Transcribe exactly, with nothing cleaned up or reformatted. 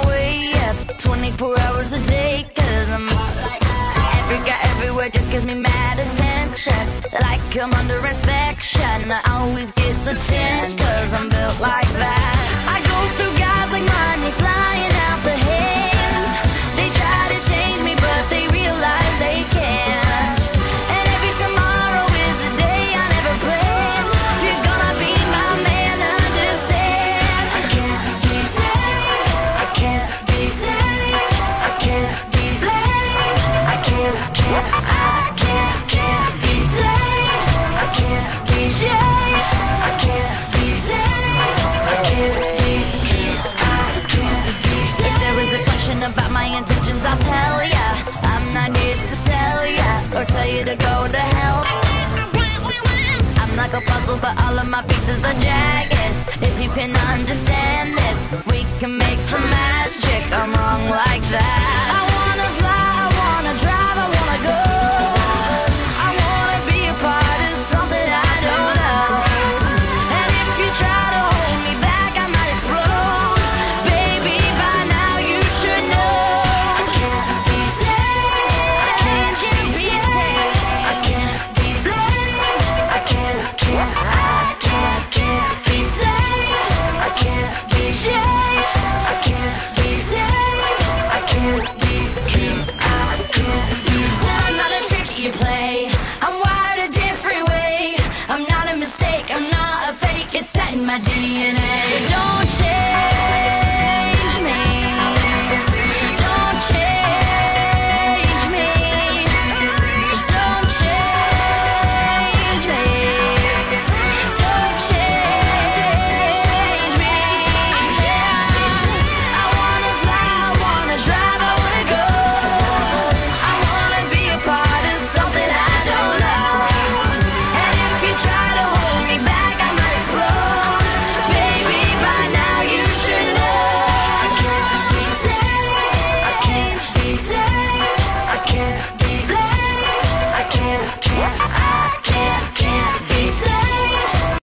way up twenty-four hours a day, cause I'm hot like that. Every guy everywhere just gives me mad attention, like I'm under inspection. I always get the ten, cause I'm built like that. I go through guys like money flying out the hands. They try to change me but they realize they can't. And every tomorrow is a day I never planned. If you're gonna be my man, understand. I can't be saved, I can't be saved, I can't be blamed. I can't, can't, I can't, can't be saved. I can't be changed, I can't be saved. I can't be, I can't be saved. If there is a question about my intentions, I'll tell ya. I'm not here to sell ya or tell you to go to hell. I'm like a puzzle, but all of my pieces are jagged. If you can understand this, we can make some magic. I'm wrong like that. I wanna fly, I wanna drive, I wanna go. I wanna be a part of something I don't know. And if you try to hold me back, I might explode. Baby, by now you should know. I can't be saved, I can't be saved. I can't be blamed, I can't, can't, I can't, can't be saved. I can't be changed, I can't be saved. I can't be, can't, I can't be saved. I'm not a trick you play, I'm wired a different way. I'm not a mistake, I'm not a fake, it's set in my D N A. Don't change.